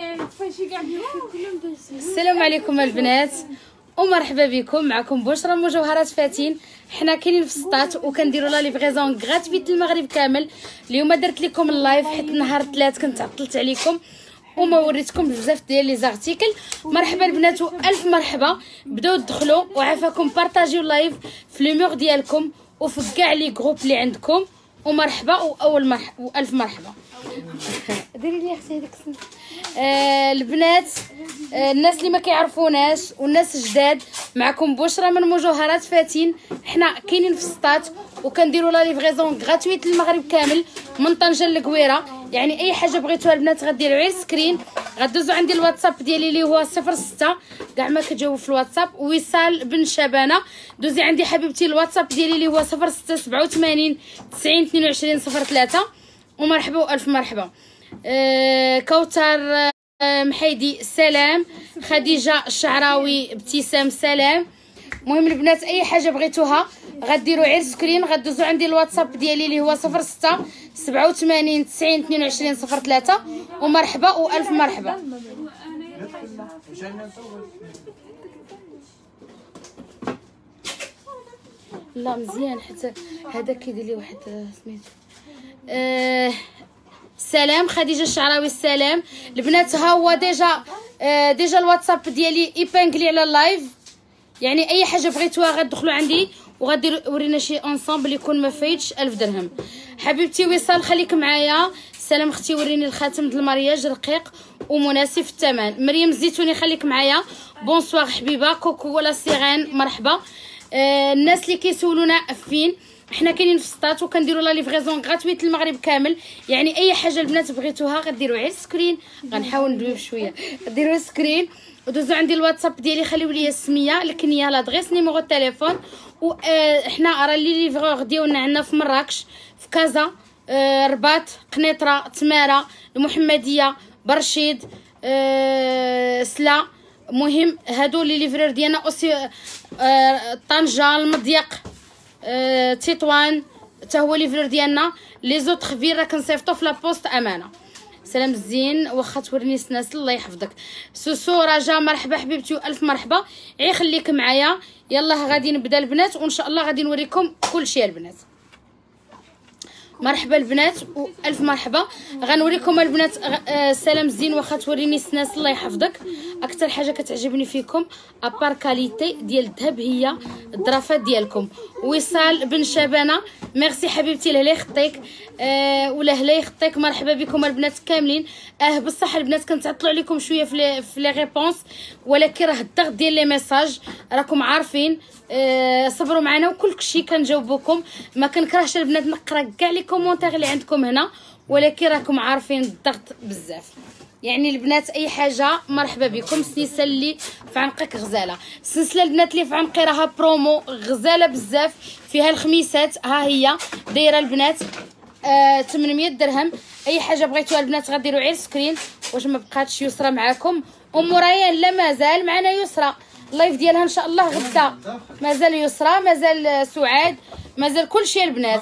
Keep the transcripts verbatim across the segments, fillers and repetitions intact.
السلام عليكم البنات ومرحبا بكم. معكم بشرى مجوهرات فاتين. حنا كاينين في السطات وكنديروا لا ليفريزون غراتويت المغرب كامل. اليوم درت لكم اللايف حيت نهار الثلاث كنت عطلت عليكم وما وريتكم بزاف ديال لي زارتيكل. مرحبا البنات والف مرحبا. بداو تدخلوا وعافاكم بارطاجيو اللايف في لي مور ديالكم وفي كاع لي جروب اللي عندكم. ومرحبا واول مرحبا والف مرحبا. ديري لي اختي هذيك آه البنات، آه الناس اللي ما كيعرفوناش والناس الجداد، معكم بشرى من مجوهرات فاتين. حنا كاينين في السطات وكنديروا لا ليفريزون غراتويت للمغرب كامل من طنجه للقويره. يعني اي حاجه بغيتوها البنات غديروا غير سكرين، غدوزوا عندي الواتساب ديالي اللي هو صفر ستة. كاع ما كتجاوب في الواتساب وصال بن شبانه. دوزي عندي حبيبتي الواتساب ديالي اللي هو صفر ستة سبعة وثمانين تسعين اثنين وعشرين صفر ثلاثة. ومرحبا والف مرحبا. آه كوثر آه محيدي سلام. خديجه الشعراوي ابتسام سلام. المهم البنات اي حاجه بغيتوها غديروا غير سكرين، غدوزوا عندي الواتساب ديالي اللي هو صفر ستة سبعة وثمانين تسعين اثنين وعشرين صفر ثلاثة. ومرحبا والف مرحبا. لا مزيان حتى هذا كيدير لي واحد سميتو آه سلام. خديجه الشعراوي السلام. البنات ها هو ديجا آه ديجا الواتساب ديالي ايبانغلي على اللايف. يعني اي حاجه بغيتوها غتدخلوا عندي وغادي ورينا شي انصامبل يكون ما فايتش ألف درهم. حبيبتي وصال خليك معايا. سلام اختي وريني الخاتم د المرياج رقيق ومناسب في الثمن. مريم الزيتوني خليك معايا. بونسوار حبيبه. كوكو ولا سيرين مرحبا. آه الناس اللي كيسولونا فين، حنا كاينين في السطات وكنديروا لا ليفريزون غراتويت المغرب كامل. يعني اي حاجه البنات بغيتوها غديروا غير سكرين. غنحاول ندوي بشويه. ديروا سكرين ودوزوا عندي الواتساب ديالي، خليو لي السميه الكنيه لادغيس نيميرو التليفون. وحنا راه لي ليفرور ديالنا عندنا في مراكش، في كازا، آه رباط، قنيطره، تماره، المحمديه، برشيد، آه سلا. مهم هادو لي ليفرور ديالنا اوسي. آه طنجه، المضيق، آه تطوان حتى هو ليفرور ديالنا. لي زوطخ فيل راه كنصيفطو في لابوست امانه. سلام الزين واخا توريني سناس الله يحفظك. سوسو رجا مرحبا حبيبتي والف مرحبا. عي خليك معايا. يلا غادي نبدا البنات وان شاء الله غادي نوريكم كل شيء البنات. مرحبا البنات والف مرحبا. غنوريكم البنات آه سلام الزين واخا توريني سناس الله يحفظك. اكثر حاجه كتعجبني فيكم ابار كاليتي ديال الذهب هي الظرافات ديالكم. وصال بن شبانه ميرسي حبيبتي لهلا يخطيك آه ولا هلا يخطيك. مرحبا بكم البنات كاملين. اه بصح البنات كنتعطلوا عليكم شويه في لي في لي ريبونس، ولكن راه الضغط ديال لي ميساج راكم عارفين. آه صبروا معنا وكل شيء كنجاوبكم. ما كنكرهش البنات نقرا كاع لي كومونتير اللي عندكم هنا، ولكن راكم عارفين الضغط بزاف. يعني البنات اي حاجه مرحبا بكم. سلسله اللي في عنقك غزاله. السلسله البنات اللي في عنقي راها برومو غزاله بزاف، فيها الخميسات ها هي دايره البنات آه ثمنمية درهم. اي حاجه بغيتوها البنات غديروا غير سكرين. واش ما بقاتش يسرى معاكم؟ ام ريان لا مازال معنا يسرى. اللايف ديالها ان شاء الله غدا. مازال يسرى، مازال سعاد، مازال كل شيء البنات،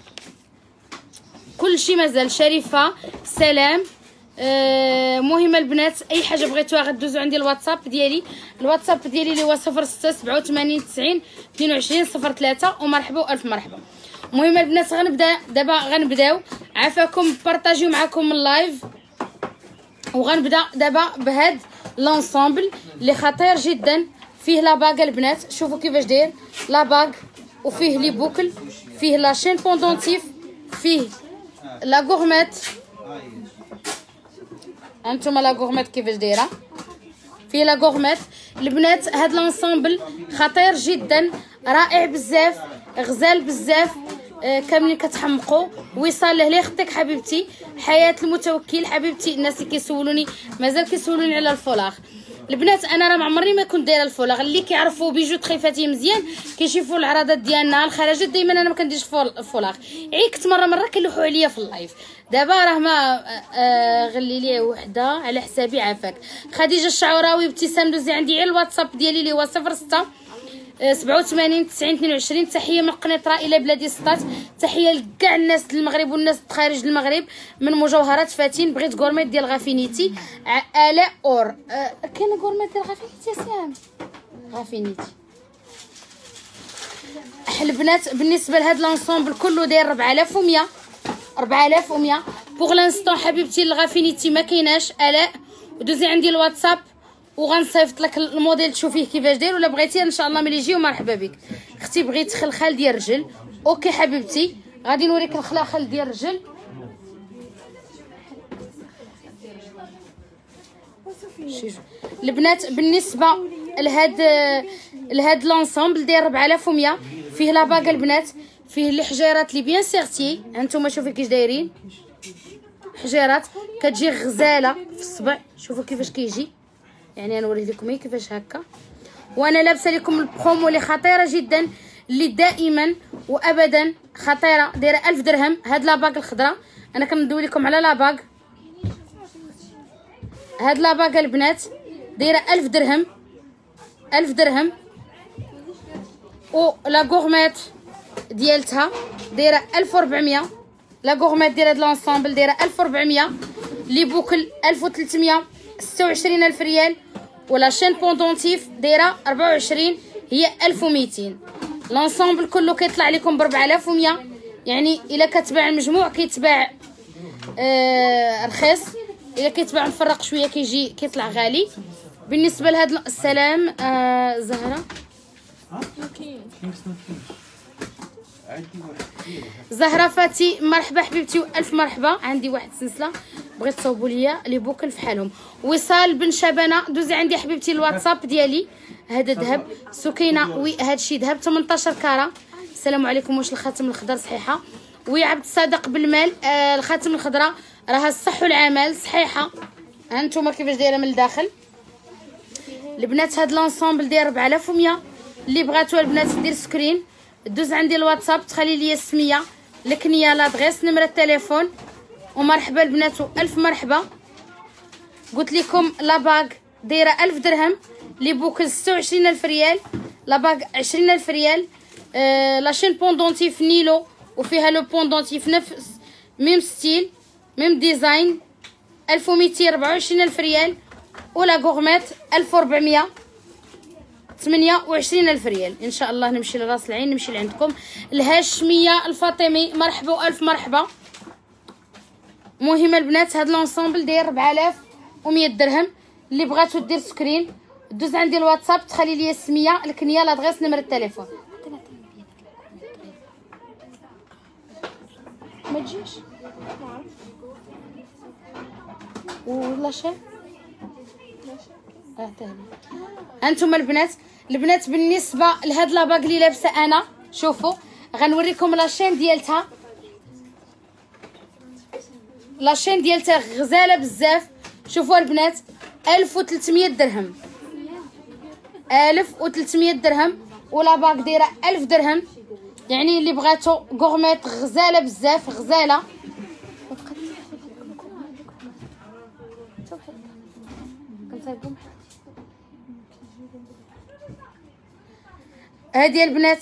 كل شيء مازال. شريفه سلام. آه مهمه البنات اي حاجه بغيتوها غدوزوا عندي الواتساب ديالي. الواتساب ديالي اللي هو صفر ستة سبعة وثمانين تسعين اثنين وعشرين صفر ثلاثة. ومرحبا والف مرحبا. المهم البنات غنبدا دابا. غنبداو عافاكم بارطاجيو معكم اللايف. وغنبدا دابا بهاد لونسامبل اللي خطير جدا. فيه لا باغ البنات، شوفوا كيفاش داير لا باغ، وفيه لي بوكل، فيه لا شين بوندونتيف، فيه لا غورميت. هانتوما لا غورميت كيفاش دايره، فيه لا غورميت البنات. هاد لونسامبل خطير جدا، رائع بزاف، غزال بزاف. آه كاملين كتحمقوا. وصال لهلا يخطيك حبيبتي. حياه المتوكل حبيبتي. الناس اللي كيسولوني مازال كيسولوني على الفولاغ البنات، انا راه ما عمرني ما كنت دايره الفولاغ. اللي كيعرفوا بيجو تخيفاتي مزيان كيشوفوا العراضات ديالنا الخرجات دائما انا ما كنديرش الفولاغ. عيكت مره مره كيلوحوا عليا في اللايف. دابا راه ما آه غلي لي وحده على حسابي عافاك. خديجه الشعراوي ابتسام دوزي عندي غير الواتساب ديالي اللي هو صفر ستة سبعة وثمانين تسعين اثنين وعشرين. تحيه من قنيطره الى بلادي سطات. تحيه لكاع الناس د المغرب والناس خارج المغرب من مجوهرات فاتين. بغيت غورميت ديال غافينيتي الاء اور. أه كاين غورميت ديال غافينيتي سام غافينيتي. البنات بالنسبه لهاد لانسومبل كله داير أربعة آلاف ومية أربعة آلاف ومية. بوغ لانستون حبيبتي الغافينيتي ما كايناش الاء. ودوزي عندي الواتساب وغنصيفط لك الموديل تشوفيه كيفاش داير، ولا بغيتي ان شاء الله ملي يجيو مرحبا بك. اختي بغيت خلخال ديال الرجل. اوكي حبيبتي غادي نوريك الخلاخل ديال الرجل. البنات بالنسبه لهاد لهاد لونسومبل داير أربعة آلاف ومية. فيه لا باغ البنات، فيه لي حجيرات لي بيان سيغتي. هانتوما شوفوا كيفاش دايرين حجيرات كتجي غزاله في الصبع. شوفوا كيفاش كيجي، يعني نوري لكم كيفاش هكا. وانا لابسه لكم البرومو اللي خطيره جدا اللي دائما وابدا خطيره. دايره ألف درهم. هاد لا باغ الخضراء انا كندوي لكم على لا باغ. هاد لا باغ البنات دايره ألف درهم ألف درهم. و لا غورميت ديالتها دايره ألف وأربعمية. لا غورميت ديال هاد لونسومبل دايره ألف وأربعمية. لي بوكل ألف وثلاثمية ستة وعشرين ألف ريال. ولا شين بوندونتيف دايره أربعة وعشرين هي ألف ومئتين. لونسومبل كله كيطلع لكم ب أربعة آلاف ومية. يعني الا كتباع المجموع كيتباع آه رخيص، الا كيتباع مفرق شويه كيجي كيطلع غالي. بالنسبه لهاد السلام آه زهره زهره فاتي مرحبا حبيبتي والف مرحبا. عندي واحد السلسله بغيت تصاوبوا ليا لي بوكل فحالهم. وصال بن شبانه دوزي عندي حبيبتي الواتساب ديالي. هذا ذهب سكينه وي هادشي ذهب ثمنطاش كاره. السلام عليكم. واش الخاتم الخضر صحيحه؟ وي عبد الصادق بالمال. آه الخاتم الخضراء راها الصح والعمل صحيحه. ها انتم كيفاش دايره من الداخل البنات. هاد لونسومبل داير أربعة آلاف ومية. اللي بغاتو البنات دير سكرين دوز عندي الواتساب تخلي لي السميه الكنيه لادغيس نمره التليفون. ومرحبا البنات والف مرحبا. قلت لكم لا باغ دايره ألف درهم. لي بوكل ستة وعشرين ألف ريال. لا باغ عشرين ألف ريال. آه لاشين بوندونتيف نيلو وفيها لو بوندونتيف نفس ميم ستيل ميم ديزاين ألف ومئتين أربعة وعشرين ألف ريال. ولا غورميت ألف وأربعمية ثمانية وعشرين ألف ريال. ان شاء الله نمشي لراس العين نمشي لعندكم. الهاشميه الفاطمي مرحبا والف مرحبا. مهمه البنات هاد لونسومبل داير أربعة آلاف ومية درهم. اللي بغاتو دير سكرين دوز عندي الواتساب تخلي لي السميه الكنيه لادغيس نمره التليفون. ما تجيش ولا شي اه تاني. انتم البنات البنات بالنسبه لهاد لاباغ اللي لابسه انا شوفوا غنوريكم لاشين ديالتها. لاشين ديالتها غزاله بزاف. شوفوا البنات ألف وثلاثمية درهم ألف وثلاثمية درهم. ولا باغ دايره ألف درهم. يعني اللي بغاتو غورميت غزاله بزاف غزاله. هادي البنات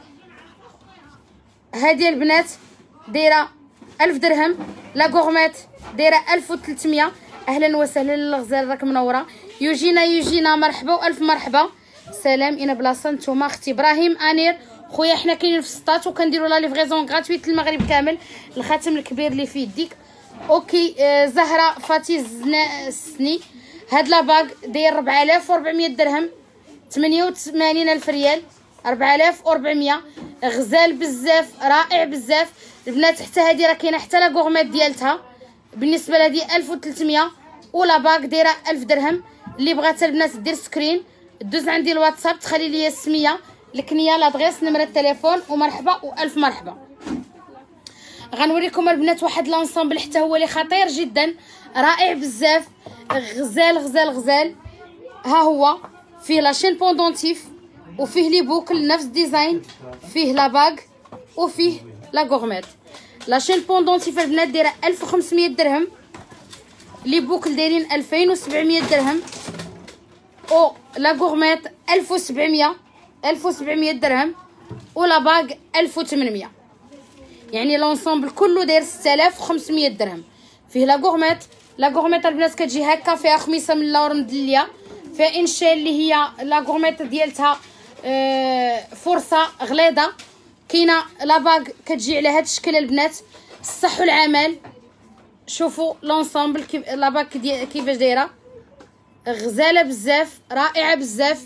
هادي البنات دايره ألف درهم. لا غورميت دايره ألف وثلاثمية. اهلا وسهلا للغزال راك منوره. يوجينا يوجينا مرحبا والف مرحبا. سلام انا بلاصه نتوما. اختي ابراهيم انير خويا حنا كاينين في سطات وكنديروا لا ليفريزون غراتويت للمغرب كامل. الخاتم الكبير اللي في يديك. اوكي آه زهره فاتي السني. هاد لا باغ داير أربعة آلاف وأربعمية درهم ثمانية وثمانين ألف ريال. أربعة آلاف وأربعمية غزال بزاف رائع بزاف البنات. حتى هادي راه كاينه حتى لا غورميت ديالتها. بالنسبه لهادي ألف وثلاثمية. ولا باغ دايره ألف درهم. اللي بغات البنات دير سكرين دوز عندي الواتساب تخلي لي السميه الكنيه لادغيس نمره التليفون. ومرحبا والف مرحبا. غنوريكم البنات واحد لونسومبل حتى هو اللي خطير جدا رائع بزاف غزال غزال غزال. ها هو فيه لاشين بوندونتيف وفيه لي بوكل نفس ديزاين. فيه لا باغ وفيه لا غورميت. لاشين بوندونتيف البنات دايره ألف وخمسمية درهم. لي بوكل دايرين ألفين وسبعمية درهم. او لا غورميت ألف وسبعمية. ألف وسبعمية درهم، ولا باغ ألف وثمانمية. يعني لونسومبل كله داير ستة آلاف وخمسمية درهم. فيه لا غورميت، لا غورميت البنات كتجي هكا فيها خميصه من اللور مدليه، فيها انشال اللي هي لا غورميت ديالتها آه فرصه غليظه. كاينه لا باغ كتجي على هذا الشكل البنات، الصح والعمل. شوفوا لونسومبل كيف لا باغ كيفاش دايره، غزاله بزاف، رائعه بزاف.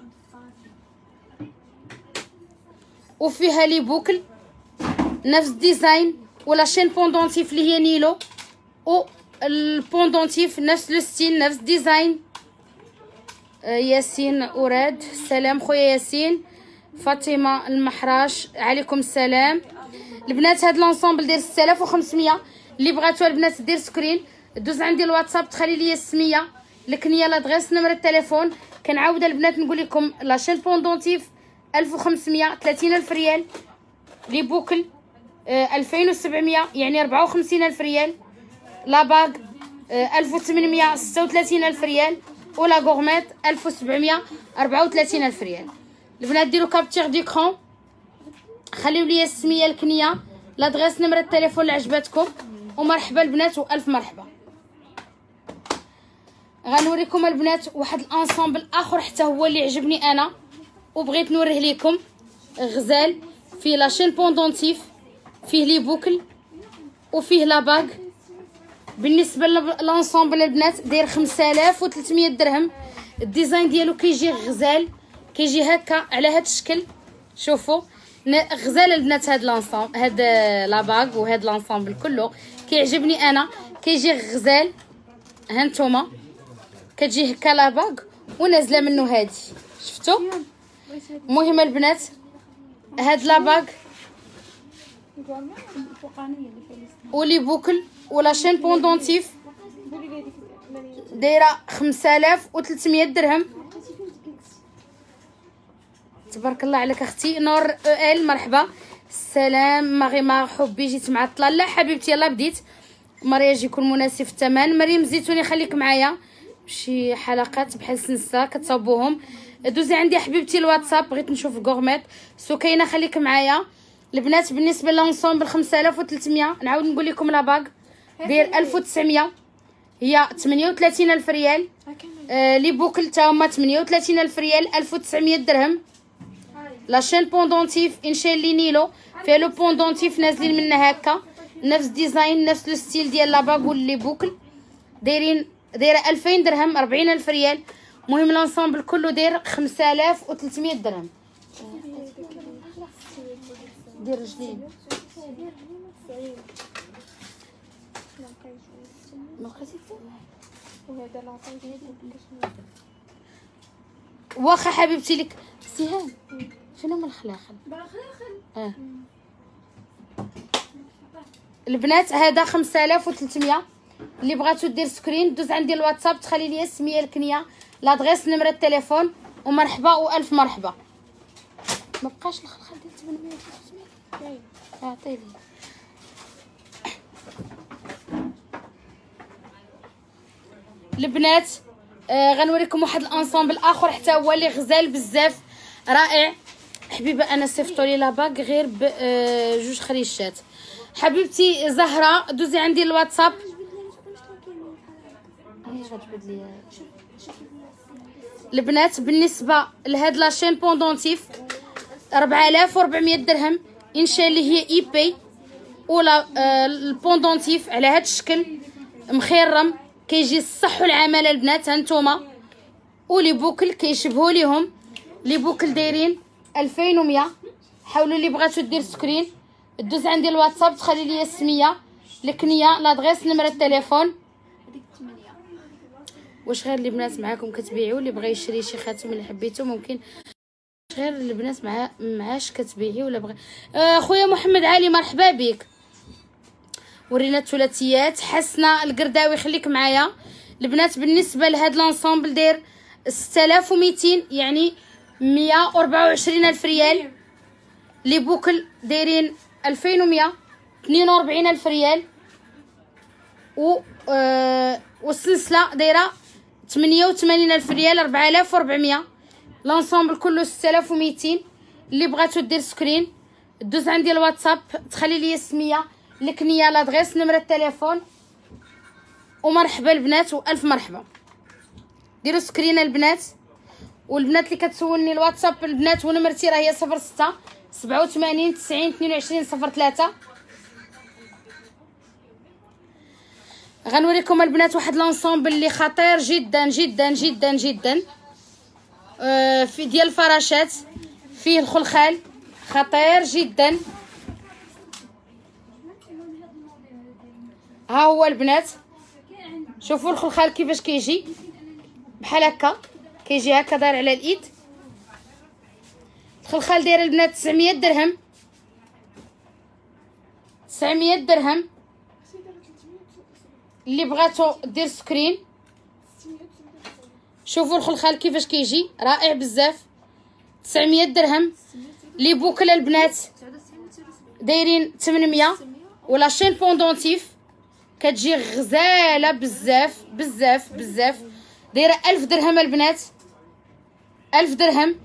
وفيها لي بوكل نفس الديزاين، ولا شين بوندونتيف اللي هي نيلو، و البوندونتيف نفس لو ستيل نفس الديزاين. آه ياسين اوراد، سلام خويا ياسين. فاطمه المحراش، عليكم السلام. البنات هاد لونسومبل داير ستة آلاف وخمسمية. اللي بغاتوها البنات دير سكرين، دوز عندي الواتساب، تخلي لي السميه، الكنيه، لادغيس، نمره التليفون. كنعاود البنات نقول لكم لا شين بوندونتيف ألف وخمسمية، ثلاثين ألف ريال. لي بوكل آه ألفين وسبعمية، يعني أربعة وخمسين ألف ريال. لا باغ آه ألف وثمانمية، ستة وثلاثين ألف ريال. ولا غورميت ألف وسبعمية، أربعة وثلاثين ألف ريال. البنات ديروا كابتيغ ديكرون، خليو لي السميه، الكنيه، لادغيس، نمره التليفون اللي عجبتكم. ومرحبا البنات والف مرحبا. غنوريكم البنات واحد الانسامبل اخر حتى هو اللي عجبني انا وبغيت نوريه لكم. غزال فيه لا شين بوندونتيف، فيه لي بوكل، وفيه لا باغ. بالنسبه للانسامبل البنات داير خمسة آلاف وثلاثمية درهم. الديزاين ديالو كيجي غزال، كيجي هكا على هذا الشكل. شوفوا غزال البنات. هاد لانسامبل، هاد لا باغ وهاد لانسامبل كله كيعجبني انا، كيجي غزال. ها نتوما كتجي هكا لا باغ ونازله منه هادي، شفتوا؟ المهم البنات هاد لا باغ ولي بوكل ولا شين بوندونتيف دايره خمسة آلاف وثلاثمية درهم. تبارك الله عليك اختي نور ال، مرحبا. السلام ماغي ما حبي جيت معطله. لا حبيبتي يلا بديت. مرياج يكون مناسب في الثمن. مريم الزيتوني خليك معايا شي حلقات بحال سنسه كتصاوبوهم. دوزي عندي حبيبتي الواتساب، بغيت نشوف الكورميت. سكينه خليك معايا. البنات بالنسبه للانسومبل خمسة آلاف وثلاثمية. نعاود نقول لكم لا باغ داير ألف وتسعمية، هي ثمانية وثلاثين ألف ريال. آه لي بوكل تا هما ثمانية وثلاثين ألف ريال، ألف وتسعمية درهم. لا شين بوندونتيف انشيل لي نيلو، فيها لو بوندونتيف نازلين منها هكا نفس ديزاين نفس لو ستيل ديال لا باغ واللي بوكل. دايرين دايره ألفين درهم، أربعين ألف ريال. المهم لانسامبل كله داير خمسة آلاف وثلاثمية درهم. دير رجلين ما بقيتي واخا حبيبتي لك سهام. شنو من الخلاخل؟ اه البنات هذا خمسة آلاف وثلاثمية. اللي بغاتو دير سكرين دوز عندي الواتساب، تخلي لي السميه، الكنيه، لادغيس، نمره التليفون. ومرحبا والف مرحبا. ما بقاش الخلخال ديال ثمنمية وخمسمية. اعطيني البنات. آه غنوريكم واحد الانسامبل اخر حتى هو اللي غزال بزاف، رائع. حبيبه انا صيفطوا لي لا باغ غير بجوج خريشات. حبيبتي زهره دوزي عندي الواتساب. البنات بالنسبه لهاد لاشين بوندونتيف أربعة آلاف وأربعمية درهم، انشاء اللي هي اي بي. ولا آه البوندونتيف على هاد الشكل مخيرم، كيجي الصح والعمل البنات. هانتوما ولي بوكل كيشبهوا ليهم. لي بوكل دايرين ألفين ومية. حاولوا اللي بغاتو دير سكرين دوز عندي الواتساب، تخلي لي السميه، الكنيه، لادغيس، نمره التليفون. واش غير البنات معاكم كتبيعوا؟ اللي بغى يشري شي خاتم اللي حبيتو ممكن. غير البنات مع معاش كتبيعي ولا بغى. آه خويا محمد علي مرحبا بك. ورينا الثلاثيات. حسنه القرداوي خليك معايا. البنات بالنسبه لهاد لانسامبل داير ستة آلاف ومئتين، يعني مية وأربعة وعشرين ألف ريال. لي بوكل دايرين ألفين ومية، اثنين وأربعين ألف ريال. و آه والسلسله دايره ثمانية وثمانين ألف ريال، أربعة آلاف وأربعمية. لونسومبل كله ستة آلاف ومئتين. اللي بغاتو دير سكرين دوز عندي الواتساب، تخلي لي السميه، الكنيه، لادغيس، نمره التليفون. ومرحبا البنات والف مرحبا. ديروا سكرين البنات. والبنات اللي كتسولني الواتساب البنات ونمرتي راه هي صفر ستة سبعة وثمانين تسعين اثنين وعشرين صفر ثلاثة. غنوريكم البنات واحد لونسومبل اللي خطير جدا جدا جدا جدا آه في ديال الفراشات، فيه الخلخال خطير جدا. ها هو البنات، شوفوا الخلخال كيفاش كيجي بحال هكا، كيجي هكا داير على الايد. الخلخال داير البنات تسعمية درهم، تسعمية درهم. اللي بغاتو دير سكرين. شوفوا الخلخال كيفاش كيجي رائع بزاف، تسعمية درهم. لي بوكل البنات دايرين ثمانمية. ولا شين بوندونتيف كتجي غزاله بزاف بزاف بزاف، دايره ألف درهم البنات، ألف درهم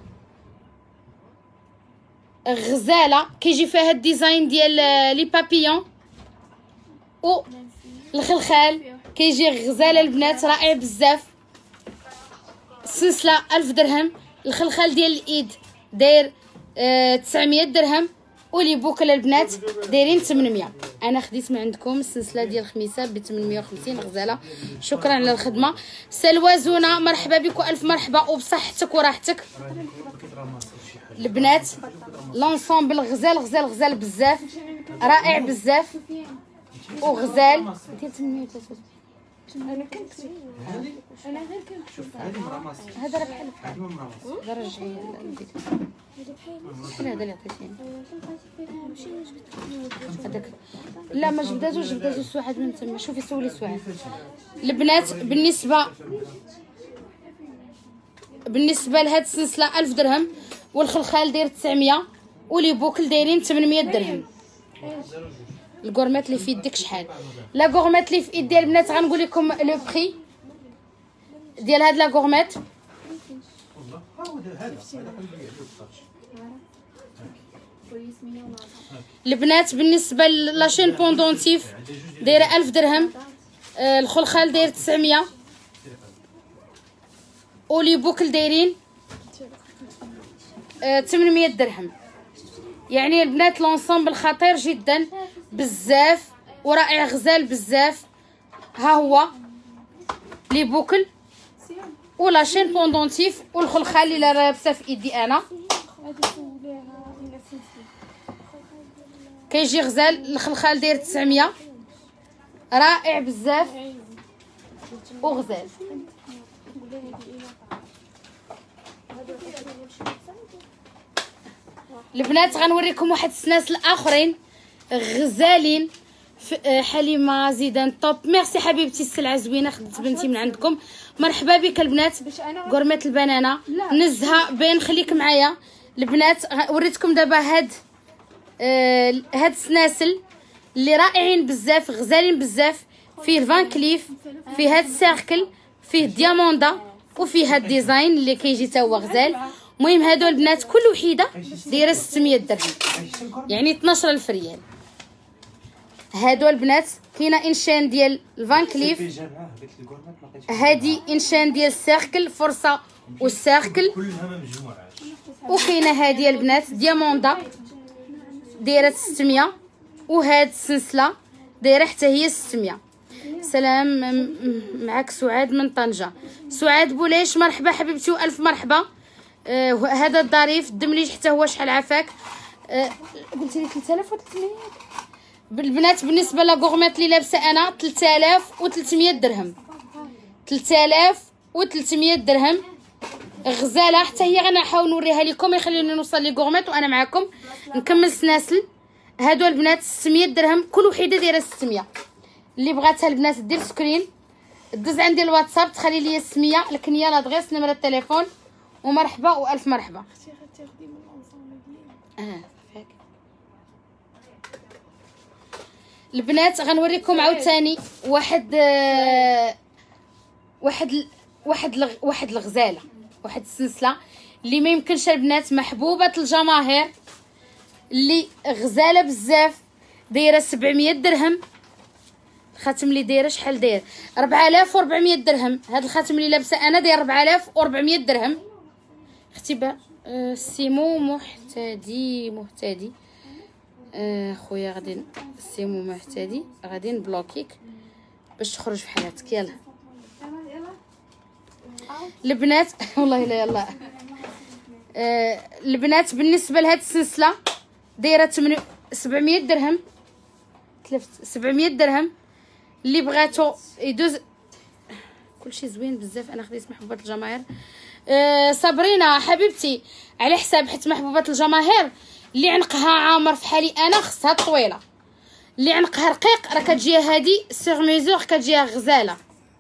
غزاله. كيجي فيها الديزاين ديال لي بابيون و الخلخال، كيجي غزاله البنات رائع بزاف. السلسله ألف درهم. الخلخال ديال الايد داير آه تسعمية درهم. ولي بوكل البنات دايرين ثمانمية. انا خديت من عندكم السلسله ديال الخميسه ب ثمانمية وخمسين غزاله. شكرا على الخدمه. سلوى زونه مرحبا بك والف مرحبا وبصحتك وراحتك البنات. لونسومبل غزال غزال غزال بزاف، رائع بزاف وغزال ديال ثمانمية وثلاثة وثلاثين. انا كنت انا غير كنشوف هذه مراماسي، هذا راه بحال بحال هذا رجعي شحال هذا اللي عطيتيني هذاك. لا ما جبداتوش، جبداتو سعاد من تما. شوفي سولي سعاد البنات. بالنسبه بالنسبه لهاد السلسله ألف درهم، والخلخال داير تسعمية، ولي بوكل دايرين ثمانمية درهم. الكورميت اللي في يدك شحال؟ لا كورميت اللي في ايد ديال البنات غنقول لكم لو بري ديال هاد لا كورميت. البنات بالنسبه لاشين بوندونتيف دايره ألف درهم، آه الخلخال داير تسعمية، ولي بوكل دايرين آه ثمانمية درهم. يعني البنات لونسومبل خطير جدا بزاف ورائع غزال بزاف. ها هو لي بوكل ولا شين بوندونتيف والخلخال اللي لابسه في ايدي انا، كيجي غزال. الخلخال داير تسعمية، رائع بزاف وغزال. البنات غنوريكم واحد السناسل اخرين غزالين. حليمه زيدان طوب، ميرسي حبيبتي، السلعه زوينه، خدت بنتي من عندكم. مرحبا بك البنات. قرمه البنانه نزهه بين، خليك معايا البنات. وريتكم دابا هاد آه هاد السناسل اللي رائعين بزاف غزالين بزاف. فيه فان كليف، فيه هاد السيركل، فيه دياموندا، وفيه هاد الديزاين اللي كيجي تا هو غزال. المهم هادو البنات كل وحيده دايره ستمية درهم، يعني اثناش ألف ريال. هادو البنات كاينه انشان ديال الفان كليف، هادي انشان ديال السيركل فرصه والسيركل، وكاينه هادي البنات دياموندا دايره ستمية، وهاد السلسله دايره حتى هي ستمية. سلام معك سعاد من طنجه. سعاد بوليش مرحبا حبيبتي والف مرحبا. آه هذا الظريف الدمليج حتى هو شحال عافاك. آه قلتي لي ثلاثة آلاف وثلاثمية. بالبنات بالنسبه لاغورميت اللي لابسه انا ثلاثة آلاف وثلاثمية درهم، ثلاثة آلاف وثلاثمية درهم غزاله حتى هي. غنحاول نوريها لكم، يخليني نوصل لي غورميت وانا معكم نكمل سناسل. هادو البنات ستمية درهم، كل وحده دايره ستمية. اللي بغاتها البنات دير سكرين دوز عندي الواتساب، تخلي لي السميه، الكنيه، لادغيس، نمره التليفون، ومرحبا والف مرحبا. اه فاك البنات غنوريكم عاوتاني واحد آه واحد واحد لغ واحد الغزاله، واحد السلسله اللي ما يمكنش البنات، محبوبه الجماهير، اللي غزاله بزاف، دايره سبعمية درهم. الخاتم اللي دايره شحال داير؟ أربعة آلاف وأربعمية درهم. هذا الخاتم اللي لابسه انا داير أربعة آلاف وأربعمية درهم. اختي أه سيمو محتدي محتدي أه خويا غادي سيمو محتدي غادي نبلوكيك باش تخرج في حياتك. يلا البنات والله لا يلا أه البنات بالنسبه لهاد السلسله دايره سبعمية درهم، تلفت سبعمية درهم. اللي بغاتو يدوز كلشي زوين بزاف. انا خديت محبوبات الجماهير. أه صابرينا حبيبتي على حساب حيت محبوبات الجماهير اللي عنقها عامر في حالي انا خصها طويله، اللي عنقها رقيق راه كتجيها هادي سيغ ميزور كتجيها غزاله.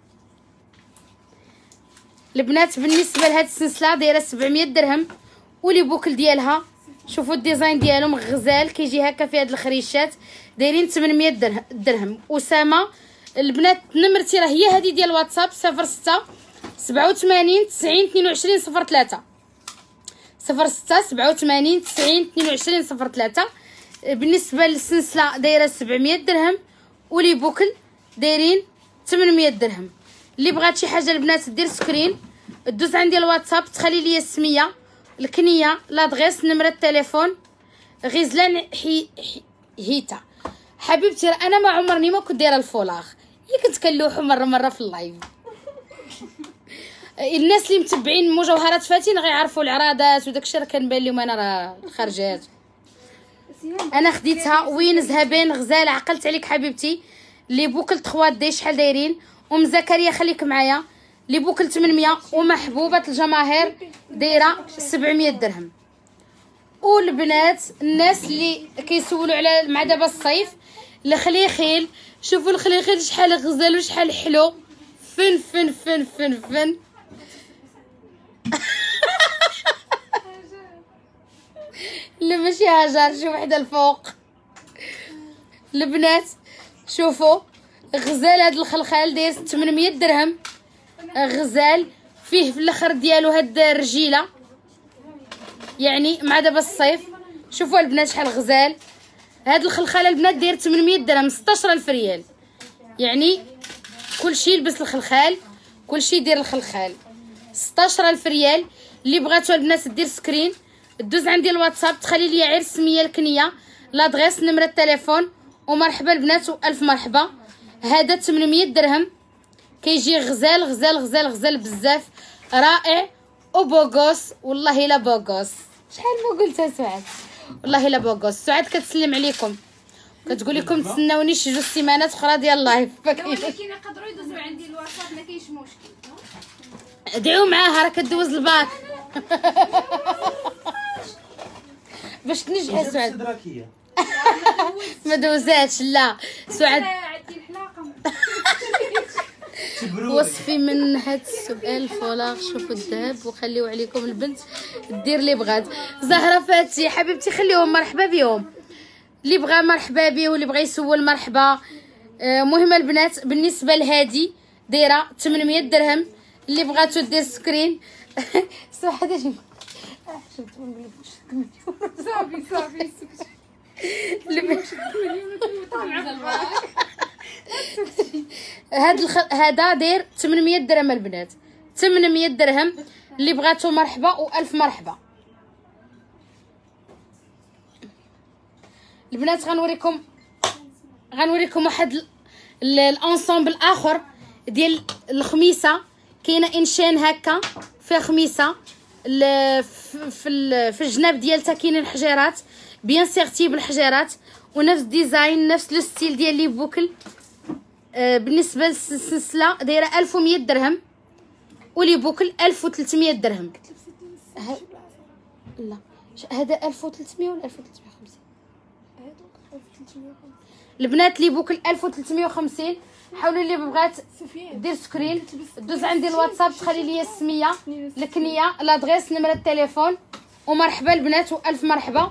البنات بالنسبه لهاد السلسله دايره سبعمية درهم، ولي بوكل ديالها شوفوا الديزاين ديالهم غزال كيجي هكا في هاد الخريشات دايرين ثمنمية درهم. اسامه البنات نمرتي راه هي هذه ديال الواتساب صفر ستة سبعة وثمانين تسعين اثنين وعشرين صفر ثلاثة صفر ستة سبعة وثمانين تسعين اثنين وعشرين صفر ثلاثة. بالنسبه للسلسله دايره سبعمية درهم، ولي بوكل دايرين ثمنمية درهم. اللي بغات شي حاجه البنات دير سكرين دوز عندي الواتساب تخلي لي السميه الكنيه لادغيس نمره التليفون. غزلان حي... حي... هيتا حبيبتي راه انا ما عمرني ما كنت دايره الفولاغ، هي كنت كنلوحو مره مره في اللايف. الناس اللي متبعين مجوهرات فاتن غيعرفوا العراضات وداكشي راه كنبان لهم انا راه الخرجات. انا خديتها وين زهبان غزاله عقلت عليك حبيبتي. لي بوكل ثلاثة دي شحال دايرين؟ ام زكريا خليك معايا. لي بوكل ثمنمية ومحبوبه الجماهير دايره سبعمية درهم. والبنات الناس اللي كيسولوا على مع دابا الصيف الخليخيل، شوفوا الخليخيل شحال غزال وشحال حلو، فن فن فن فن فن لا ماشي هاجر شي وحده الفوق. البنات شوفوا غزال هاد الخلخال داير ثمنمية درهم، غزال فيه في الاخر ديالو هاد الرجيله يعني مع دابا الصيف. شوفوا البنات شحال غزال هاد الخلخال البنات داير ثمنمية درهم ستاشر ألف ريال، يعني كلشي يلبس الخلخال كلشي يدير الخلخال ستاشر ألف ريال. اللي بغاتو البنات دير سكرين دوز عندي الواتساب تخلي لي غير السميه الكنيه لادغيس نمره التليفون. ومرحبا البنات والف مرحبا. هذا ثمنمية درهم كيجي غزال غزال غزال غزال بزاف رائع وبوغوس. والله الا بوغوس شحال ما قلتها سعاد، والله الا بوغوس. سعاد كتسلم عليكم كتقول لكم تسناوني شي جوج سيمانات اخرى ديال اللايف. ولكن يقدروا يدوزوا عندي الواتساب ما كاينش مشكل. ادعيو معاها راه كدوز الباك باش تنجحي سعاد. ما دوزاتش لا سعاد. وصفي من هاد السؤال فولاغ. شوفوا الذهب وخليو عليكم البنت دير اللي بغات. زهره فاتي حبيبتي خليهم مرحبا بهم، اللي بغى مرحبا بيه واللي بغى يسول مرحبا. آه مهمه البنات بالنسبه لهادي دايره ثمنمية درهم. اللي بغاتو دير سكرين صحه اش شفت ما نقولكش صافي صافي هاد الخ... هذا داير ثمنمية درهم البنات، ثمنمية درهم. اللي بغاتو مرحبا والف مرحبا. البنات غنوريكم غنوريكم واحد ال... الانصامبل اخر ديال الخميسه. كاينه انشان هكا فيها خميسه ال... في ال... في الجناب ديالها كاينين الحجيرات بيان سيغتي بالحجيرات ونفس ديزاين نفس لو ستيل ديال لي بوكل. آه بالنسبه للسلسله دايره ألف ومية درهم ولي بوكل ألف وثلاثمية درهم. ه... لا هذا ألف وثلاثمية ولا ألف وثلاثمية وخمسين؟ البنات لي بوكل ألف وثلاثمية وخمسين. حاولوا اللي بغات دير سكرين دوز عندي الواتساب تخلي لي السميه الكنيه لادغيس نمره التليفون. ومرحبا البنات والف مرحبا.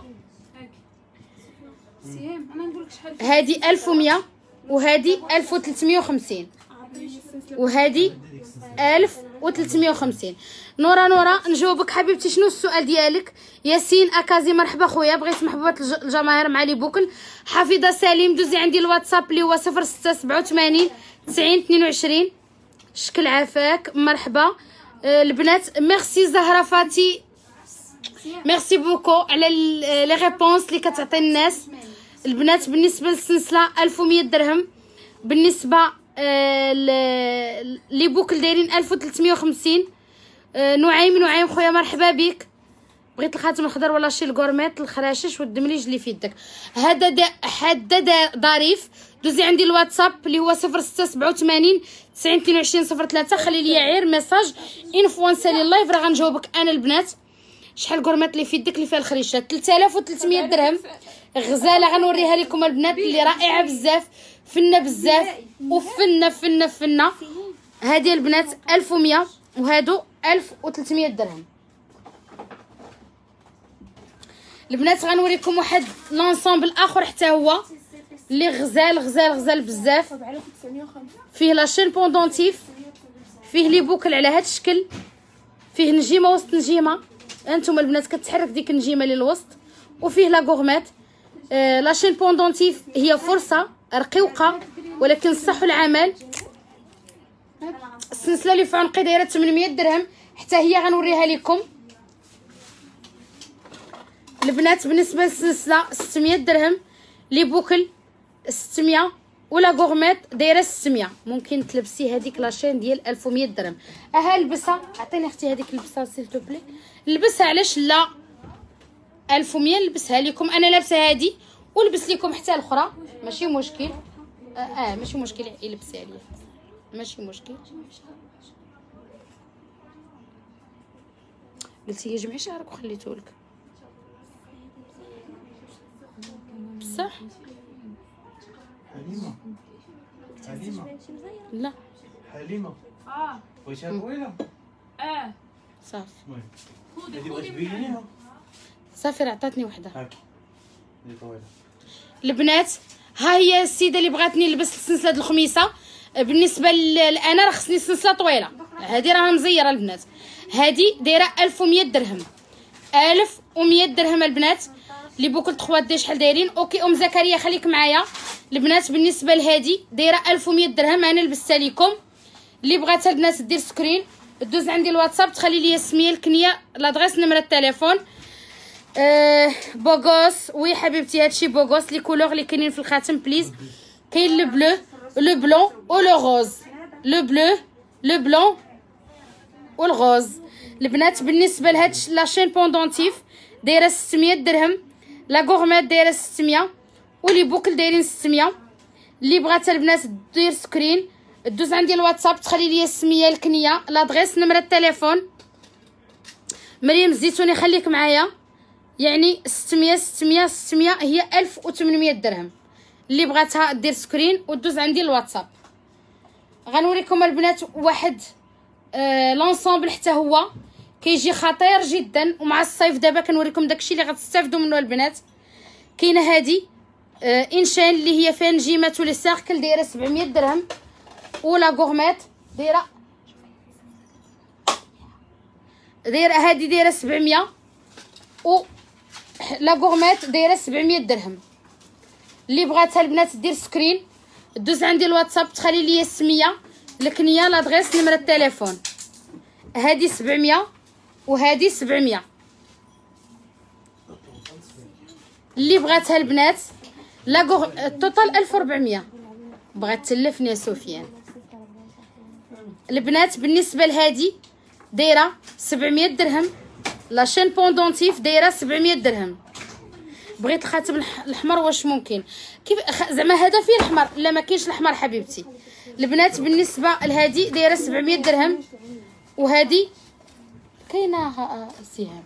هادي ألف ومية وهادي ألف وثلاثمية وخمسين وهادي ألف وثلاثمية وخمسين. نورا نورا نجاوبك حبيبتي، شنو السؤال ديالك؟ ياسين اكازي مرحبا خويا، بغيت محبوبات الجماهير مع لي بوكل. حفيظه سليم دوزي عندي الواتساب اللي هو صفر ستة سبعة وثمانين تسعين اثنين وعشرين. شكل عافاك مرحبا. آه البنات ميرسي زهره فاتي، ميرسي بوكو على لي ريبونس اللي كتعطي الناس. البنات بالنسبه للسلسله ألف ومية درهم، بالنسبه آه لي بوكل دايرين ألف وثلاثمية وخمسين. آه نعيم نعيم خويا مرحبا بك. بغيت الخاتم الخضر ولا شي الكورميط الخراشش والدمليج اللي في يدك. هذا دا حدا ظريف دوزي عندي الواتساب اللي هو صفر ستة سبعة وثمانين تسعين اثنين وعشرين صفر ثلاثة. خلي لي عير ميساج اون فوا نسالي اللايف راه غنجاوبك انا. البنات شحال الكورميط اللي في يدك اللي فيها الخريشات؟ ثلاثة آلاف وثلاثمية درهم غزاله غنوريها لكم البنات اللي رائعه بزاف، فنه بزاف وفنه فنه فنه. هذه البنات ألف ومية وهادو ألف وثلاثمية درهم. البنات غنوريكم واحد لونسومبل اخر حتى هو اللي غزال غزال غزال بزاف، فيه لاشين بوندونتيف، فيه لي بوكل على هذا الشكل، فيه نجيمه وسط نجيمه، انتم البنات كتحرك ديك النجيمه للوسط، وفيه لا غورميت. آه لاشين بوندونتيف هي فرصه رقيقه ولكن صح العمل. السلسله اللي في عنقي دايره ثمنمية درهم حتى هي غنوريها لكم البنات. بالنسبه للسلسله ستمية درهم، لي بوكل ستمية ولا غورميت دايره ستمية. ممكن تلبسي هذيك لاشين ديال ألف ومية درهم. اها لبسها، عطيني اختي هذيك لبسها سيل تو بلي. لبسها علاش لا ألف ومية نلبسها لكم انا لابسه هذه ولبس لكم حتى الاخرى ماشي مشكل. اه, آه ماشي مشكل يلبسها ليا ماشي مشكل. قلتي لي جمعي شعرك وخليته لك بصح. حليمه حليمه لا حليمه اه بغيتيها طويله؟ اه صافي خذي هذه خذي بغيت تبينيها؟ صافي راه عطاتني وحده. هاك هذه طويله. البنات ها هي السيده اللي بغاتني نلبس السلسله د الخميسه. بالنسبه لانا راه خصني سلسله طويله، هذه راه مزيره البنات. هذه دايره ألف ومية درهم، ألف ومية درهم البنات. لي بوكل تخوات دي شحال دايرين؟ اوكي ام زكريا خليك معايا البنات. بالنسبه لهذه دايره ألف ومية درهم، انا لبستها لكم. اللي بغاتها البنات دير سكرين دوز عندي الواتساب تخلي لي السميه الكنيه لادغيس نمره التليفون. أه بوغوس وي حبيبتي هادشي بوغوس. لي كولور اللي كاينين في الخاتم بليز، كاين لو بلو لو بلون و لو روز، لو بلو لو بلون و الغوز. البنات بالنسبه لهاد لاشين بوندونتيف دايره ستمية درهم، لا غورميت دايره ستمية ولي بوكل دايرين ستمية. اللي بغات البنات دير سكرين دوز عندي الواتساب تخلي لي السميه الكنيه لادغيس نمره التليفون. مريم الزيتوني خليك معايا، يعني ستمية ستمية ستمية هي ألف وثمنمية درهم. اللي بغاتها دير سكرين ودوز عندي الواتساب. غنوريكم البنات واحد آه لونسومبل حتى هو كيجي خطير جدا، ومع الصيف دابا كنوريكم داكشي اللي غتستافدوا منه البنات. كاينه هذه آه انشان اللي هي فيها نجيمات ولي سيركل دايره سبعمية درهم، ولا غورميت دايره دايره هذه دايره سبعمية، و لا غورميت دايره سبعمية درهم. اللي بغاتها البنات دير سكرين دوز عندي الواتساب تخلي لي السميه الكنيه لادغيس نمره التليفون. هذه سبعمية وهذه سبعمية. اللي بغاتها البنات لا غور التوتال ألف وأربعمية. بغات تلفني يا سفيان. البنات بالنسبه لهذه دايره سبعمية درهم، لاشين بوندونتيف دايره سبعمية درهم. بغيت الخاتم الاحمر واش ممكن؟ كيف زعما هذا فيه الاحمر؟ لا ما كاينش الاحمر حبيبتي. البنات بالنسبه لهذه دايره سبعمية درهم، وهذه كاينه سهام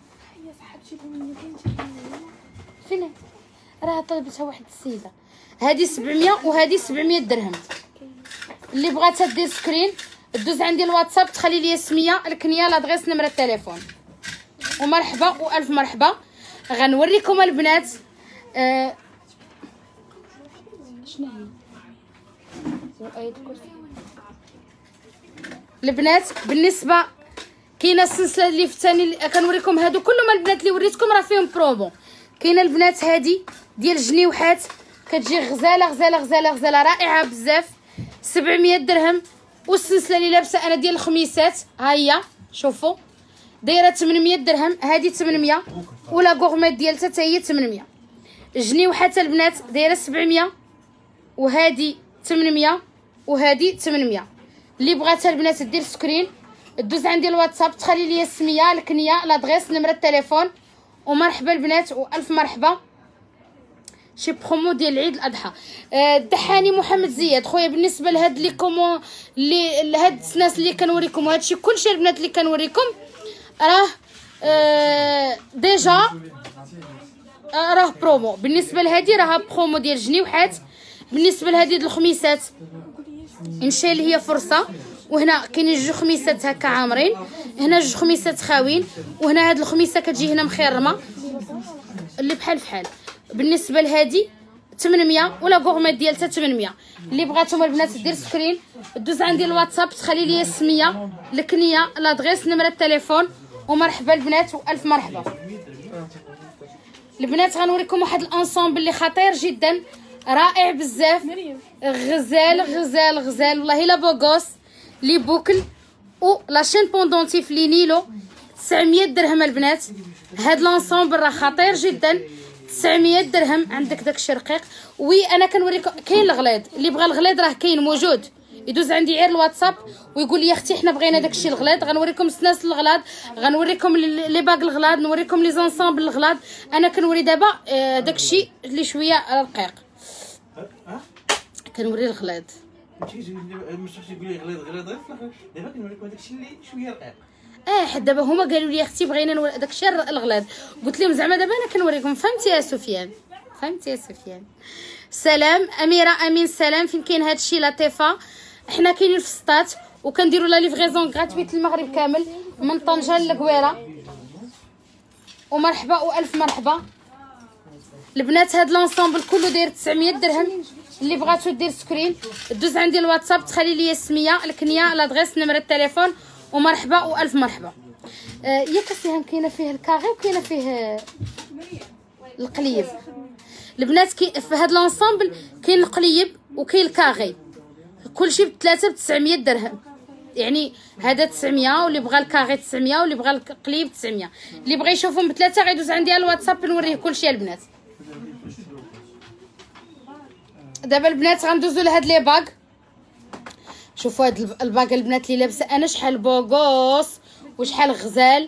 فين راه طلبتها واحد السيده. هذه سبعمية وهذه سبعمية درهم. اللي بغاتها دير سكرين دوز عندي الواتساب تخلي لي السميه الكنيه لادغيس نمره التليفون. ومرحبا والف مرحبا. غنوريكم البنات آه شنو هي آية الكرسي. البنات بالنسبه كاينه السلسله اللي في الثاني كنوريكم هادو كلهم البنات اللي وريتكم راه فيهم برومو. كاينه البنات هادي ديال الجنيوحات كتجي غزاله غزاله غزاله غزاله رائعه بزاف، سبعمية درهم. والسلسله اللي لابسه انا ديال الخميسات ها هي شوفوا دايره ثمنمية درهم، هذه ثمنمية ولا غورميت ديالها حتى هي ثمنمية. الجنيوحات البنات دايره سبعمية وهذه ثمنمية وهذه ثمنمية. اللي بغاتها البنات دير سكرين دوز عندي الواتساب تخلي لي السميه الكنيه لادغيس نمره التليفون. ومرحبا البنات والف مرحبا. شي برومو ديال عيد الاضحى. أه الدحاني محمد زياد خويا بالنسبه لهاد لي كومون اللي لهاد الناس اللي كنوريكم وهادشي كلشي البنات اللي كنوريكم راه أه ديجا أه راه برومو. بالنسبه لهادي راه برومو ديال الجنيوحات. بالنسبه لهادي د الخميسات نشال هي فرصه. وهنا كاينين جوج خميسات هكا عامرين، هنا جوج خميسات خاوين، وهنا هاد الخميسه كتجي هنا مخيرمه اللي بحال بحال. بالنسبه لهادي ثمنمية ولا غورميت ديالها ثمنمية. اللي بغاتهم البنات دير سكرين دوز عندي الواتساب تخلي لي السميه الكنيه لادغيس نمره التليفون. ومرحبا البنات والف مرحبا. البنات غنوريكم واحد الانصامبل اللي خطير جدا رائع بزاف، غزال غزال غزال والله الا بوغوس لي بوكل و لاشين بوندونتيف لي نيلو تسعمية درهم البنات. هاد لانصومبل راه خطير جدا تسعمية درهم. عندك داكشي رقيق. وي انا كنوريكم كاين الغليظ اللي بغى الغليظ راه كاين موجود يدوز عندي غير الواتساب ويقول لي اختي حنا بغينا داكشي الغليظ. غنوريكم سناس الغلاظ، غنوريكم لي باغ الغلاظ، نوريكم لي زونسامبل الغلاظ. انا كنوري دابا داكشي اللي شويه رقيق كنوري الغليظ. تيجي مش تقول لي غليظ غليظ غير في الاخر دابا كنوريكم داكشي اللي شويه رقيق. اه حد دابا هما قالوا لي اختي بغينا نوري داكشي الغليظ قلت لهم زعما دابا انا كنوريكم. فهمتي يا سفيان؟ فهمتي يا سفيان؟ سلام اميره امين سلام. فين كاين هادشي لطيفه؟ حنا كاينين في سطات وكنديروا لا ليفغيزون غراتويت المغرب كامل من طنجه للقويره. ومرحبا والف مرحبا البنات. هاد لونسومبل كله داير تسعمية درهم. اللي بغاتو دير سكرين دوز عندي الواتساب تخلي لي السميه الكنيه لادغيس نمره التليفون. ومرحبا والف مرحبا. آه يا كسيهم كاينه فيه الكاغي وكاينه فيه القليب. البنات كي في هاد لونسومبل كاين القليب وكاين الكاغي كلشي بثلاثه ب تسعمية درهم. يعني هذا تسعمية واللي بغى الكاغي تسعمية واللي بغى القليب تسعمية. اللي بغى يشوفهم بثلاثه غيدوز عندي على الواتساب نوريه كلشي البنات. دابا البنات غندوزو لهاد لي باغ. شوفوا هاد الباغ البنات اللي لابسه انا شحال بوغوس وشحال غزال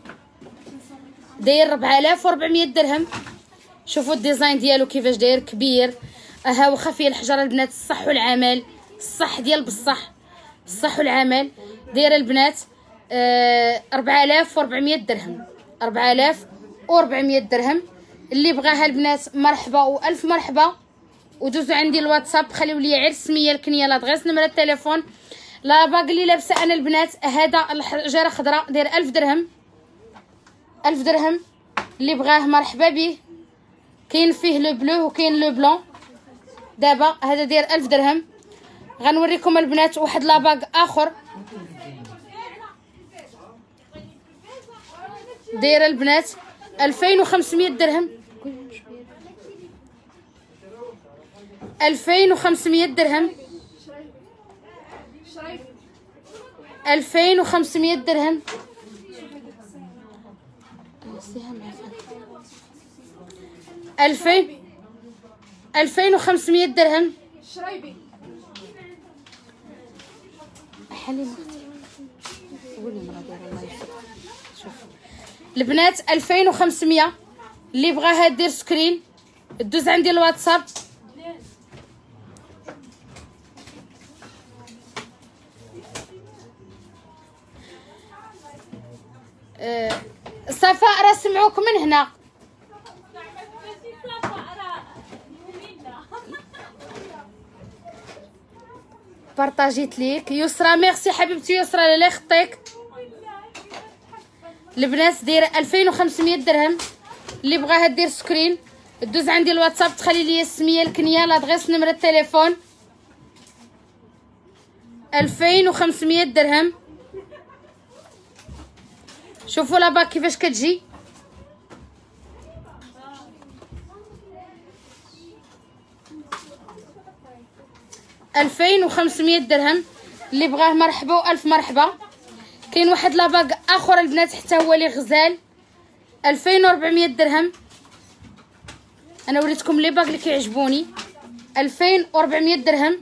داير ربعة آلاف وأربعمية درهم. شوفوا الديزاين ديالو كيفاش داير كبير. ها واخا فيه الحجره البنات الصح والعمل الصح ديال بصح الصح والعمل. دايره البنات آه ربعة آلاف وأربعمية درهم ربعة آلاف وأربعمية درهم. اللي بغاها البنات مرحبا والف مرحبا. ودوزو عندي الواتساب خليو لي غير السميه الكنيه لادغيس نمره التليفون. لا باغ اللي لابسه انا البنات هذا الحجره خضراء داير ألف درهم ألف درهم. اللي بغاه مرحبا به. كاين فيه لو بلو وكاين لو بلون. دابا هذا داير ألف درهم. غنوريكم البنات واحد لا باغ اخر دايره البنات ألفين وخمسمية درهم ألفين وخمسمية درهم ألفين وخمسمية درهم ألفين ألفين وخمسمية درهم. حليمه قولي مرا دايره الله يسر. شوف البنات ألفين وخمسمية. اللي بغاها دير سكرين دوز عندي الواتساب. أه صفاء راه سمعوك من هنا. بارطاجيت ليك يسرا. ميرسي حبيبتي يسرا الله يخطيك. البنات دايره ألفين وخمسمية درهم. اللي بغاها دير سكرين دوز عندي الواتساب تخلي لي السميه الكنيه لادغيس نمره التليفون. ألفين وخمسمية درهم. شوفوا لاباك كيفاش كتجي. ألفين وخمسمية درهم. اللي بغاه مرحبا والف مرحبا. كاين واحد لاباك اخر البنات حتى هو اللي غزال، ألفين وربعمية درهم. انا وريتكم لي باك اللي كيعجبوني. ألفين وربعمية درهم،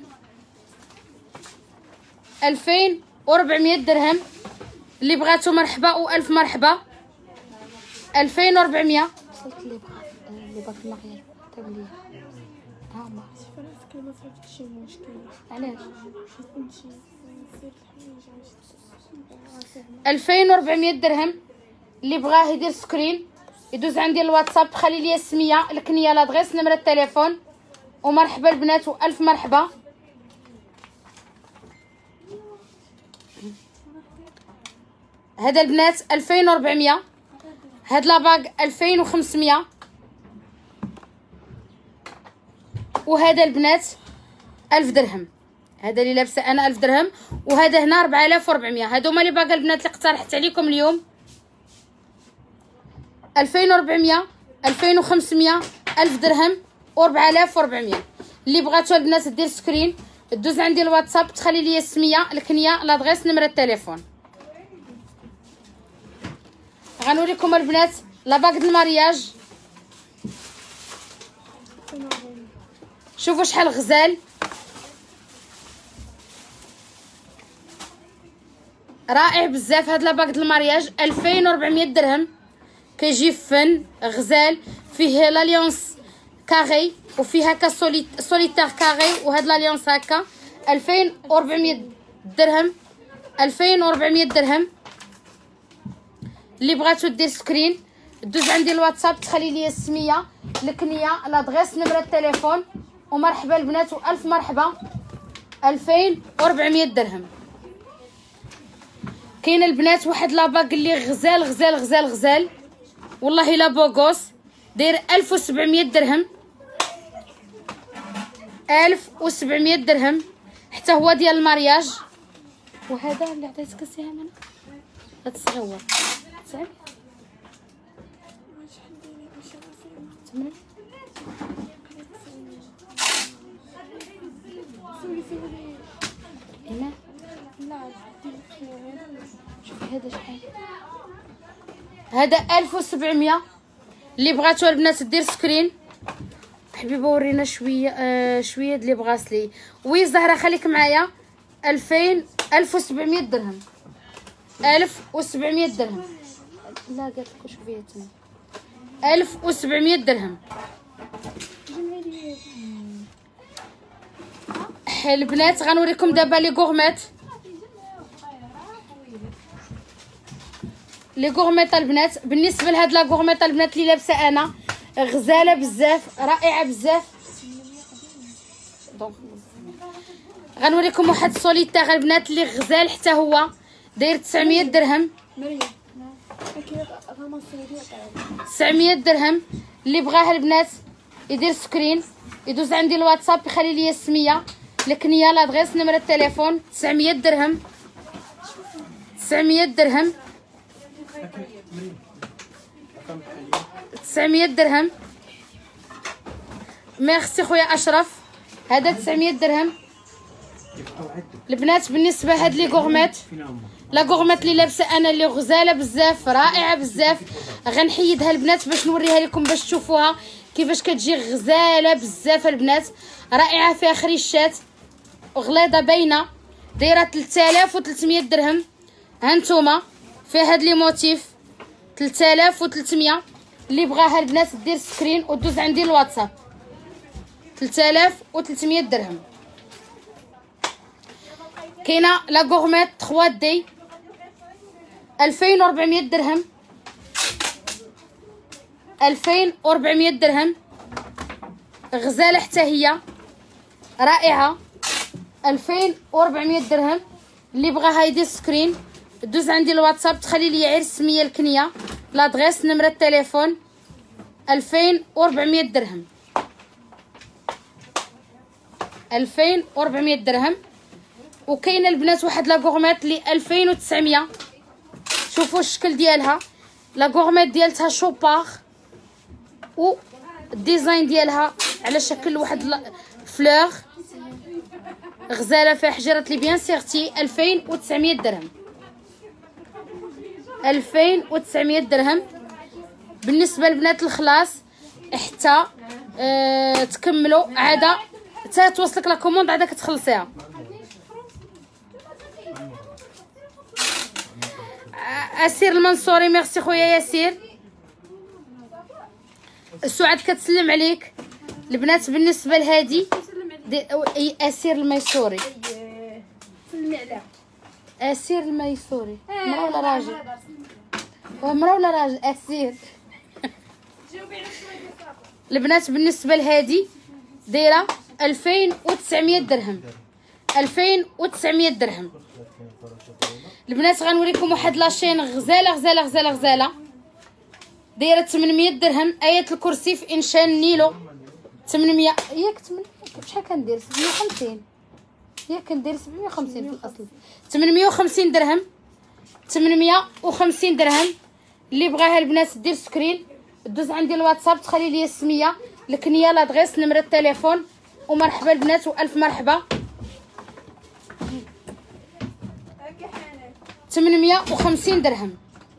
ألفين وربعمية درهم. اللي بغاتو مرحبا والف مرحبا. ألفين وربعمية. وصلت اللي بغا اللي باك المغير كتب لي ها ما فراسك ما صافيتش شي مشكل. علاش نمشي نسير الحوايج. ألفين وربعمية درهم. اللي بغاه يدير سكرين يدوز عندي الواتساب، تخلي لي السميه الكنيه لادغيس نمره التليفون. ومرحبا البنات والف مرحبا. هذا البنات ألفين وربعمية. هاد لاباك ألفين وخمسمية. وهذا البنات ألف درهم. هذا اللي لابسه انا ألف درهم، وهذا هنا أربعة آلاف وأربعمية. هادو هما لي باقا البنات اللي اقترحت عليكم اليوم. ألفين وربعمية، ألفين وخمسمية، ألف درهم وأربعة آلاف وأربعمية. اللي بغاتو البنات دير سكرين دوز عندي الواتساب، تخلي لي السميه الكنيه لادغيس نمره التليفون. غنوريكم البنات لاباك د المارياج. شوفوا شحال غزال. رائع بزاف هاد لاباك د المارياج. ألفين وربعمية درهم. كيجي فن غزال، فيه لاليونس كاري وفيه هكا سوليت سوليتار كاري، وهاد لاليونس هكا. ألفين وربعمية درهم. ألفين وربعمية درهم. اللي بغاتو دير سكرين دوز عندي الواتساب، تخلي لي السميه الكنيه لادغيس نمره التليفون. ومرحبا البنات والف مرحبا. ألفين وربعمية درهم. كاين البنات واحد لاباك اللي غزال غزال غزال غزال والله لا بوغوس، داير ألف وسبعمية درهم. ألف وسبعمية درهم حتى هو ديال المارياج. وهذا اللي عطيتك السهم انا هاد الصغيور صافي تمام. هنا لا شوفي هذا شحال. هذا ألف وسبعمية. اللي بغاتو البنات دير سكرين. حبيبه ورينا شويه آه شويه د لي بغاسلي. وي زهره خليك معايا. ألفين ألف وسبعمية درهم. ألف وسبعمية درهم. لا قالت لك شوفي تما ألف وسبعمية درهم. البنات غنوريكم دابا لي غورميت. لي غورميط البنات. بالنسبه لهاد لا غورميط البنات اللي لابسه انا غزاله بزاف، رائعه بزاف. دونك غنوريكم واحد سوليتير البنات اللي غزال حتى هو، داير تسعمية درهم. مريم تسعمية درهم. اللي بغاه البنات يدير سكرين يدوز عندي الواتساب، يخلي لي السميه الكنيه لادغيس نمره التليفون. تسعمية درهم. تسعمية درهم. تسعمية درهم. ميرسي خويا اشرف. هذا تسعمية درهم. البنات بالنسبه هاد لي غورميت، لا غورميت اللي لابسه انا اللي غزاله بزاف، رائعه بزاف. غنحيدها البنات باش نوريها لكم باش تشوفوها كيفاش كتجي غزاله بزاف البنات، رائعه. فيها خريشات غليظه باينه، دايره ثلاثة آلاف وثلاثمية درهم. هانتوما فيها هاد لي موتيف ثلاثة آلاف وثلاثمية. اللي بغاها البنات دير سكرين ودوز عندي الواتساب. ثلاثة آلاف وثلاثمية درهم. كاينه لا غورميت ثلاثة دي ألفين وربعمية درهم. ألفين وربعمية درهم. غزاله حتى هي رائعه. ألفين وربعمية درهم. اللي بغاها يدير سكرين دوز عندي الواتساب، تخلي لي غير السميه الكنيه لادغيس نمره التليفون. ألفين وربعمية درهم. ألفين وربعمية درهم. وكاينه البنات واحد لا غورميت لي ألفين وتسعمية. شوفوا الشكل ديالها، لا غورميت ديالتها شوبار، و الديزاين ديالها على شكل واحد فلور غزاله فيها حجرات لي بيان سيغتي. ألفين وتسعمية درهم، ألفين وتسعمية درهم. بالنسبه لبنات الخلاص حتى أه تكملوا عاده حتى توصلك لا كوموند عاده كتخلصيها. اسير المنصوري ميرسي خويا ياسير. سعاد كتسلم عليك. البنات بالنسبه لهادي اي اسير الميسوري، سلمي عليها. اسير الميسوري مرا ولا راجل؟ مرا ولا راجل؟ اسير. جاوبي على شويه ديال الصابون. البنات بالنسبه لهادي دايره ألفين وتسعمية درهم، ألفين وتسعمية درهم. البنات غنوريكم واحد لاشين غزاله غزاله غزاله غزاله دايره ثمنمية درهم. ايه الكرسي في انشان نيلو ثمنمية. ياك ثمنمية شحال كندير؟ سبعمية وخمسين. ياك كندير سبعمية وخمسين في الاصل. ثمنمية وخمسين درهم، ثمنمية وخمسين درهم. اللي بغاها البنات دير سكرين، دوز عندي الواتساب، تخلي لي السميه، الكنيه، لادغيس، نمره التليفون. ومرحبا البنات والف مرحبا. ثمنمية وخمسين درهم،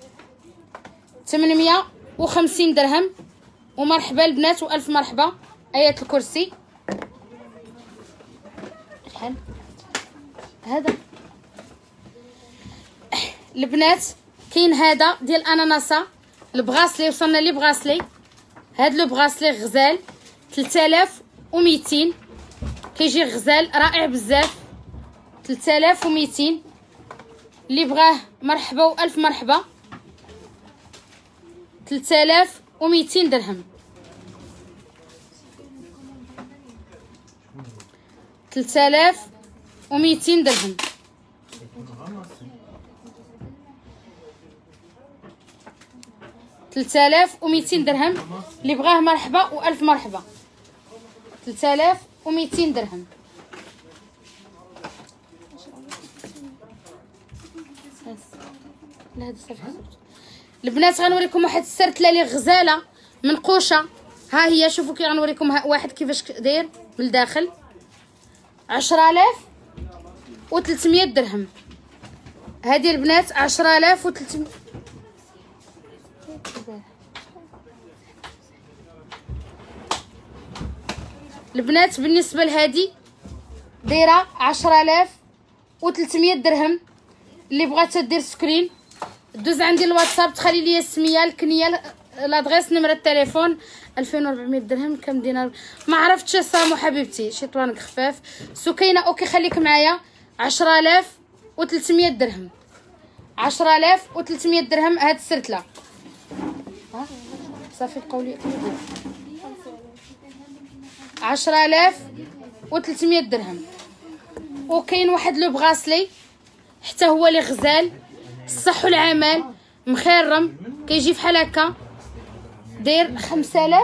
ثمنمية وخمسين درهم. ومرحبا البنات والف مرحبا. ايه الكرسي شحال هذا؟ البنات كاين هذا ديال اناناسه البغاسلي، وصلنا لي بغاسلي. هاد لو بغاسلي غزال ثلاثة آلاف ومئتين، كيجي غزال رائع بزاف. ثلاثة آلاف ومئتين. اللي بغاه مرحبا والف مرحبا. ثلاثة آلاف ومئتين درهم، ثلاثة آلاف ومئتين درهم. ثلاثة آلاف ومئتين درهم. اللي بغاه مرحبا والف مرحبا. ثلاثة آلاف ومئتين درهم. لا هذا صافي. البنات غنوريكم واحد السرتله لي غزاله منقوشه. ها هي شوفوا كي غنوريكم واحد كيفاش داير من الداخل. عشرة آلاف وثلاثمية درهم. هذه البنات عشرة آلاف وثلاثمية. البنات بالنسبه لهذه دايره عشرة آلاف وثلاثمية درهم. اللي بغات دير سكرين دوز عندي الواتساب، تخلي لي السميه، الكنيه، لادغيس، نمره التليفون. ألفين وأربعمية درهم. كم دينار؟ ما عرفتش سامو حبيبتي، شيطوانك خفاف. سكينه اوكي خليك معايا. عشرة آلاف وثلاثمية درهم، عشرة آلاف وثلاثمية درهم. هاد السرتله ها صافي قولي عشرة آلاف وثلاثمية درهم. وكاين واحد لو بغاسلي حتى هو اللي غزال، الصح والعمل، مخرم، كيجي فحال هكا، داير خمسة آلاف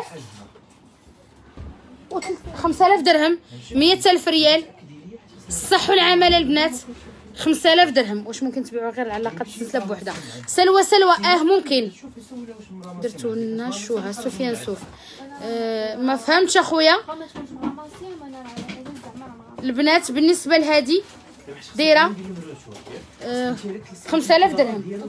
و خمسة آلاف درهم، مية ألف ريال. الصح والعمل البنات خمسة آلاف درهم. واش ممكن تبيعوا غير العلاقه السلسله بوحدها؟ سلوى سلوى اه ممكن. درتو لنا شوها سفيان سوف. أه ما فهمتش اخويا. البنات بالنسبه لهادي دايره أه خمسة آلاف درهم،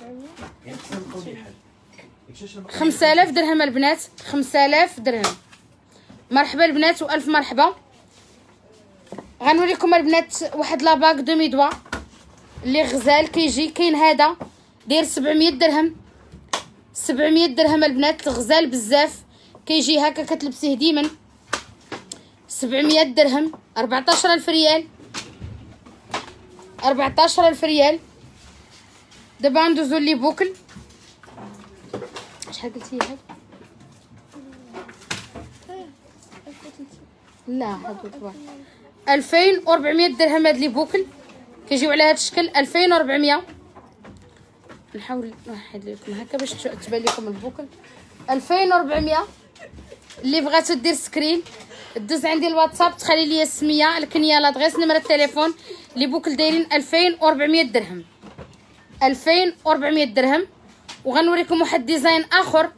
خمسة آلاف درهم البنات، خمسة آلاف درهم. مرحبا البنات والف مرحبا. غنوريكم البنات واحد لاباك دومي دوا اللي غزال كيجي. كاين هذا داير سبعمية درهم، سبعمية درهم البنات، غزال بزاف، كيجي هكا كتلبسيه ديما. سبعمية درهم، أربعطاش ألف ريال، أربعطاش ألف ريال. دابا ندوزو لي بوكل. شحال قلتي هاد؟ لا هادو تبارك ألفين وأربعمية درهم. هاد لي بوكل كيجيو على هاد الشكل ألفين وأربعمية. نحاول نوحد لكم هكا باش تبان لكم البوكل. ألفين وأربعمية. اللي بغات دير سكرين دوز عندي الواتساب، تخلي لي السميه، الكنيه، لادغيس، نمره التليفون. لي بوكل دايرين ألفين وأربعمية درهم، ألفين وأربعمية درهم. وغنوريكم واحد ديزاين اخر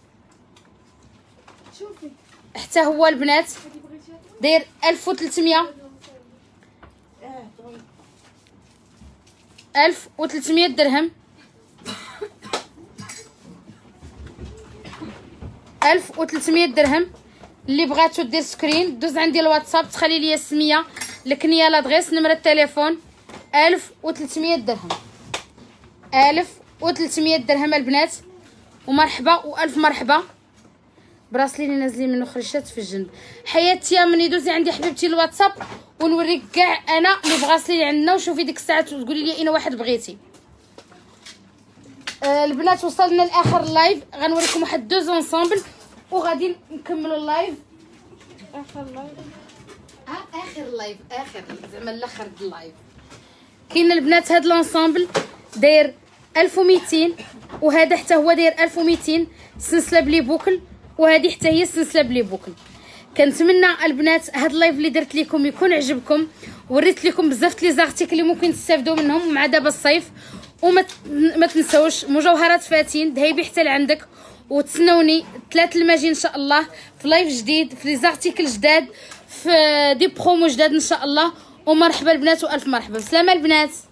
شوفي حتى هو البنات داير ألف وثلاثمية ألف وثلاثمية درهم. ألف وثلاثمية درهم. اللي بغاتو دير سكرين دوز عندي الواتساب تخلي لي السميه الكنيه لادغيس نمره التليفون. ألف وثلاثمية درهم. ألف وثلاثمية درهم البنات ومرحبا والف مرحبا. براسلي اللي نازلين منه خريشات في الجنب. حياتي يا مني دوزي عندي حبيبتي الواتساب ونوريك كاع انا لي بغاسلي اللي عندنا وشوفي ديك الساعات وتقولي لي اين واحد بغيتي. آه البنات وصلنا لاخر اللايف غنوريكم واحد دو زونسامبل وغادي نكملوا اللايف. اخر لايف اه اخر اللايف اخر زعما الاخر د اللايف. كاين البنات هاد لونسامبل داير ألف ومئتين وهذا حتى هو داير ألف ومئتين سلسله بلي بوكل وهذه حتى هي سلسله بلي بوكل. كنتمنى البنات هاد اللايف اللي درت لكم يكون عجبكم وريت لكم بزاف لي زارتيكل اللي ممكن تستافدوا منهم مع دابا الصيف. وما ما تنساوش مجوهرات فاتين ذهبي حتى لعندك. وتسناوني ثلاث الماجي ان شاء الله في لايف جديد في لي زارتيكل جداد في دي برومو جداد ان شاء الله. ومرحبا البنات والف مرحبا. سلامه البنات.